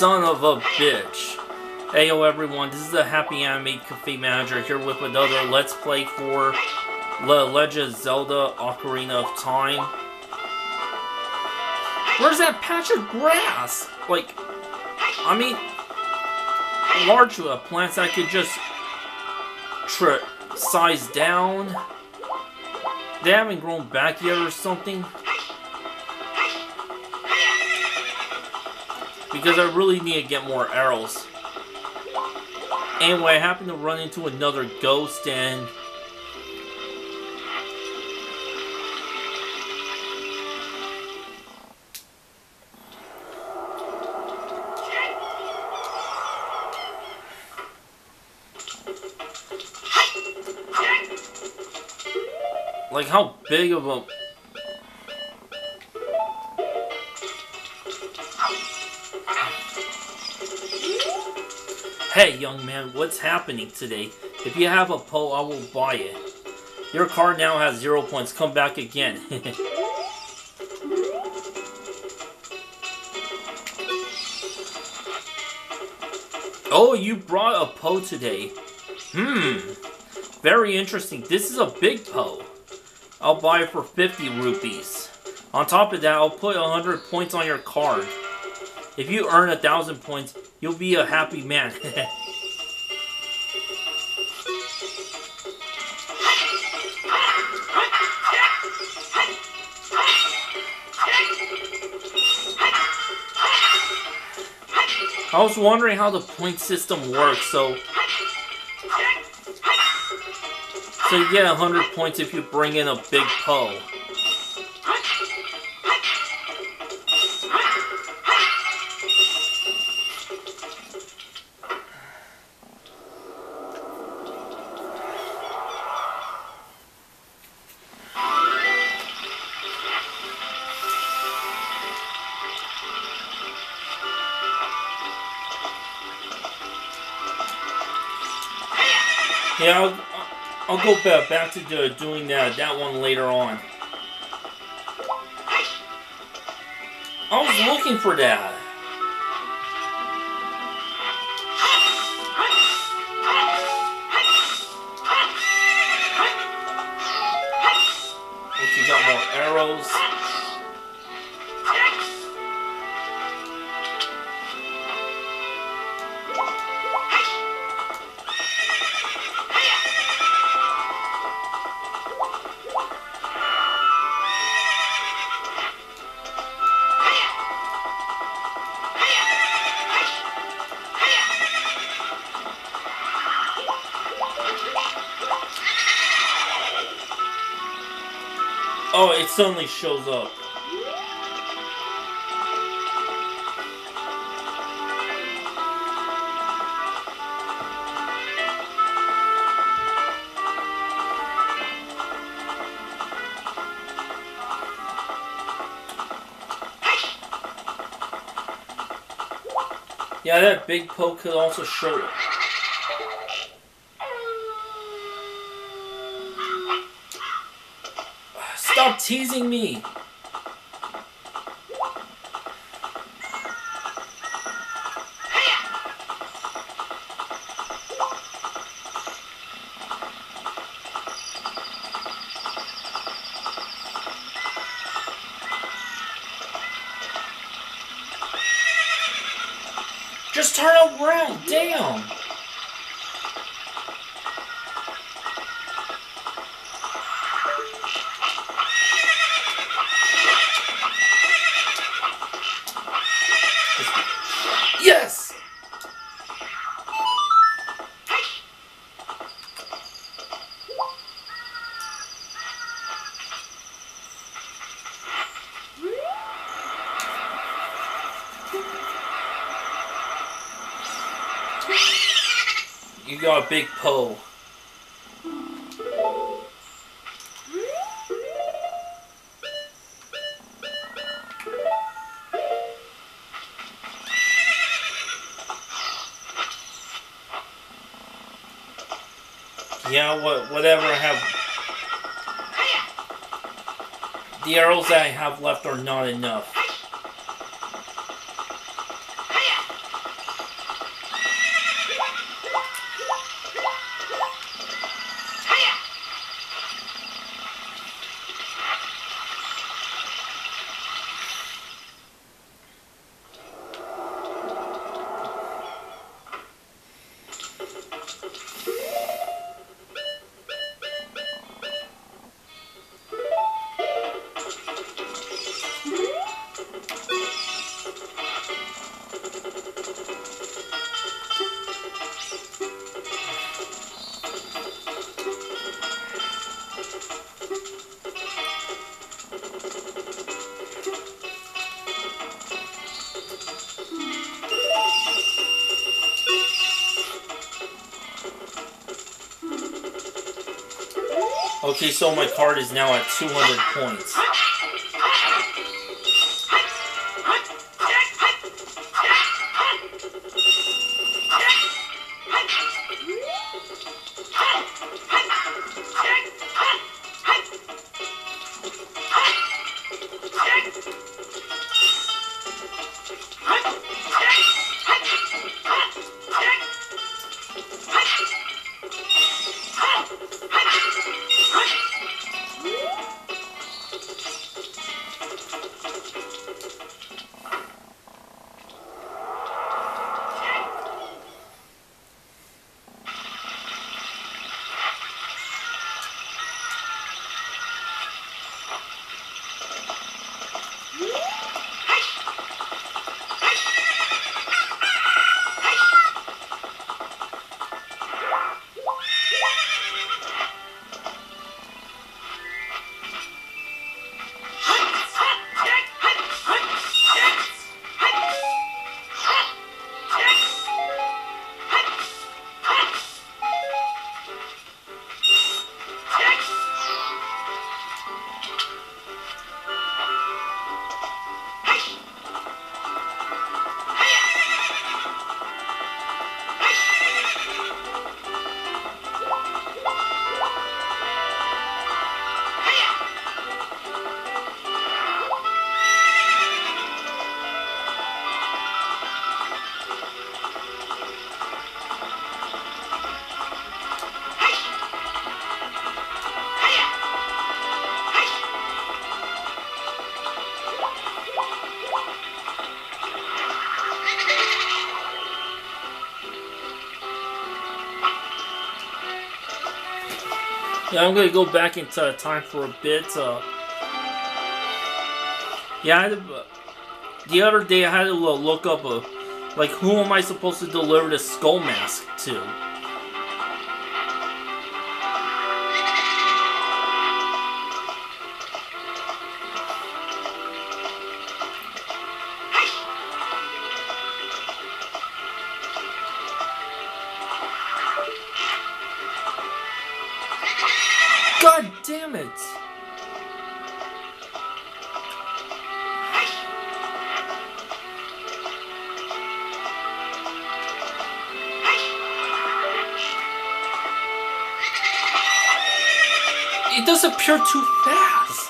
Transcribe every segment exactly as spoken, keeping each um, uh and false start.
son of a bitch. Hey yo everyone, this is the HappyAnimaidCafeManager here with another Let's Play for The Legend of Zelda Ocarina of Time. Where's that patch of grass? Like, I mean, large uh, plants I could just try size down. They haven't grown back yet or something. Because I really need to get more arrows. Anyway, I happened to run into another ghost and... like, how big of a... Hey, young man, what's happening today? If you have a Poe, I will buy it. Your car now has zero points. Come back again. Oh, you brought a Poe today. Hmm. Very interesting. This is a big Poe. I'll buy it for fifty rupees. On top of that, I'll put one hundred points on your card. If you earn a thousand points, you'll be a happy man. I was wondering how the point system works, so... So you get one hundred points if you bring in a big Poe. Yeah, I'll, I'll go back, back to do, doing that, that one later on. I was looking for that. If you got more arrows. Oh, it suddenly shows up. Yeah, that big Poe could also show it. Stop teasing me! Just turn around, damn! Yes! You got a big Poe. Yeah, what, whatever I have. The arrows that I have left are not enough. Okay, so my card is now at two hundred points. Yeah, I'm gonna go back into time for a bit. Uh, yeah, I had to, the other day I had to look up a, like, who am I supposed to deliver the skull mask to? God damn it! It does appear too fast.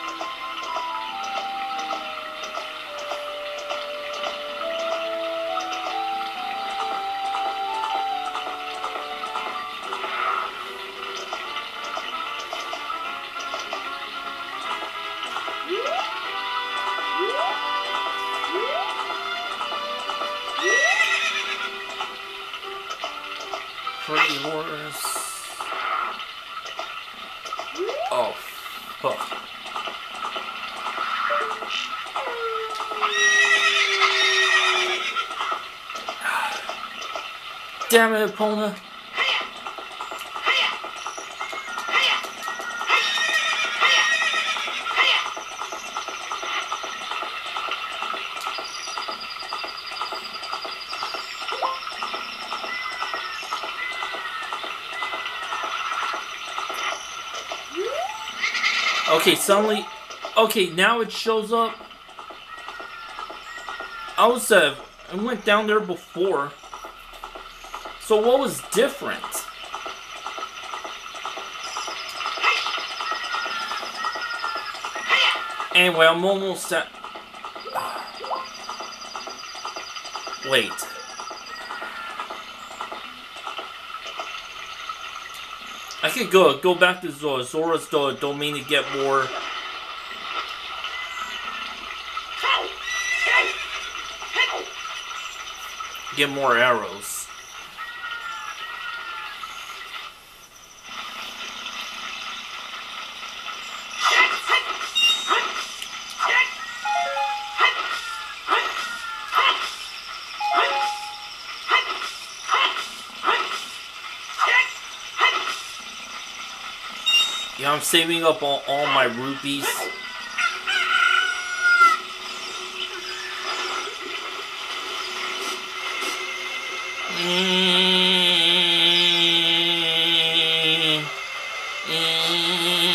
Pretty horse. Oh, fuck. Damn it, Epona. Okay, suddenly... Okay, now it shows up. I was, uh... I went down there before. So what was different? Anyway, I'm almost at... Wait. I could go go back to Zora, Zora's do domain to get more. Get more arrows. Yeah, I'm saving up all, all my rupees. Mm-hmm. Mm-hmm.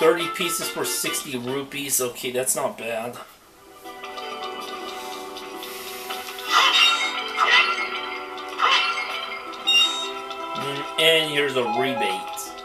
thirty pieces for sixty rupees. Okay, that's not bad. And here's a rebate.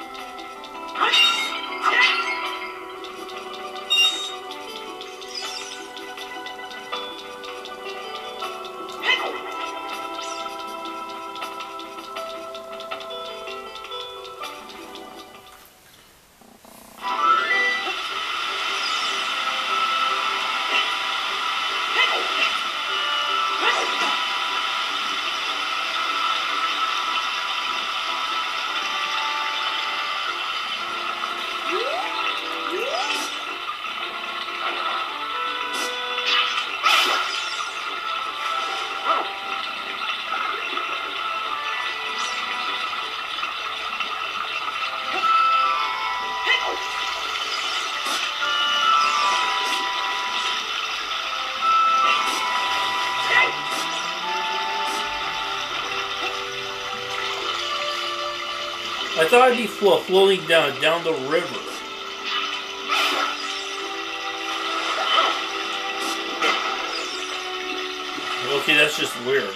I thought I'd be flo floating down down the river. Okay, that's just weird.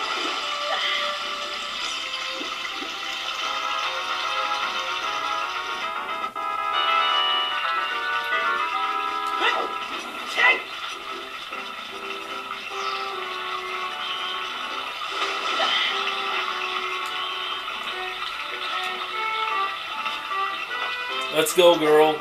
Let's go, girl.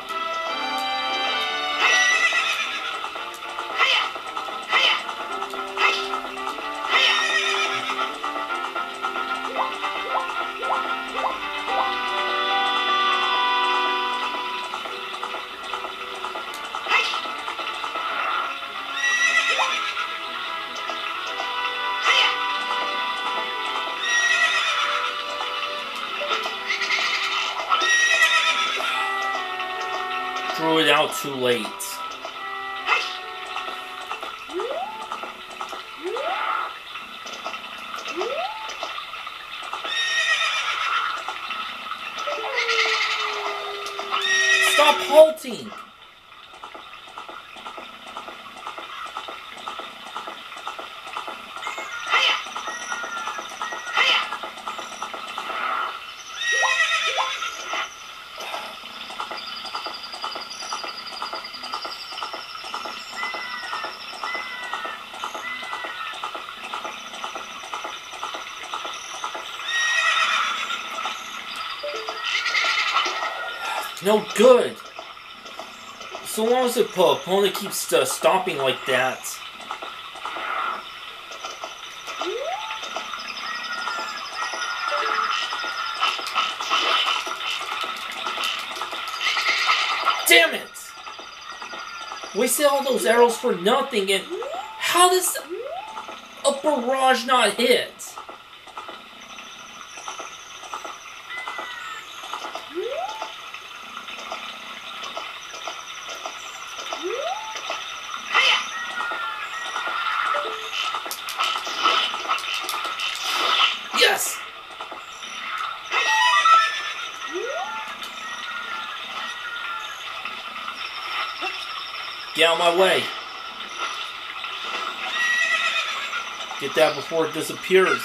Threw it out too late. Stop halting! No good. So long as the opponent keeps uh, stopping like that. Damn it! Wasted all those arrows for nothing, and how does a barrage not hit? Yes! Get out of my way. Get that before it disappears.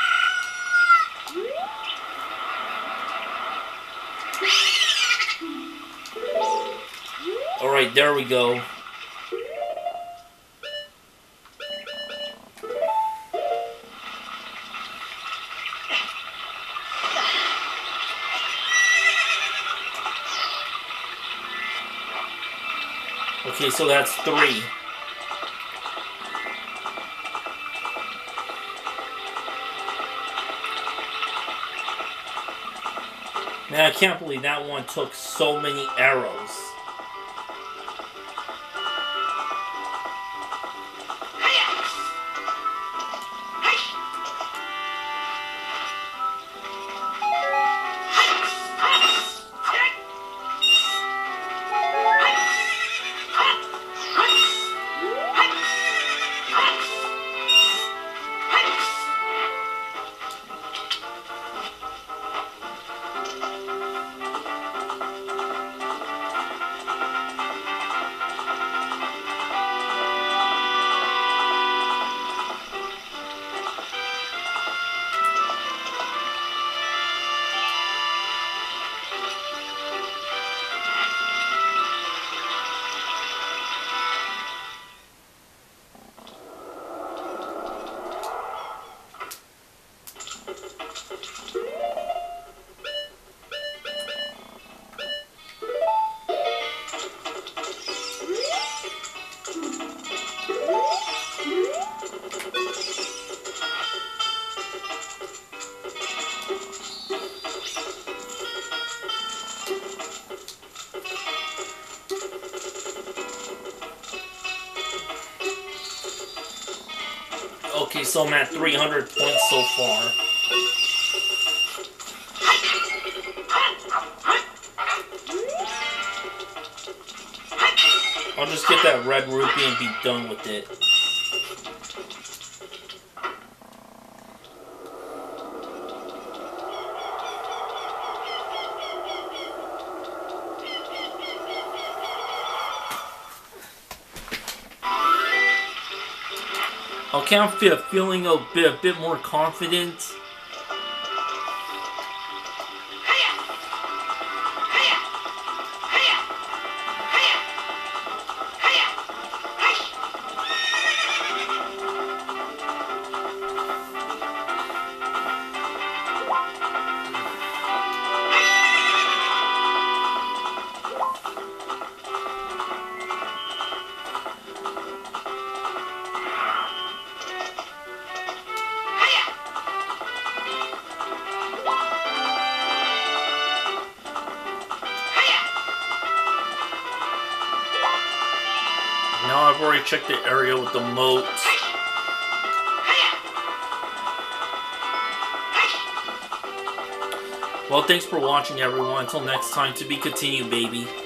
Alright, there we go. Okay, so that's three. Man, I can't believe that one took so many arrows. So I'm at three hundred points so far. I'll just get that red rupee and be done with it. Okay, I'm feel, feeling a bit, a bit more confident. Now I've already checked the area with the moat. Well, thanks for watching, everyone. Until next time, to be continued, baby.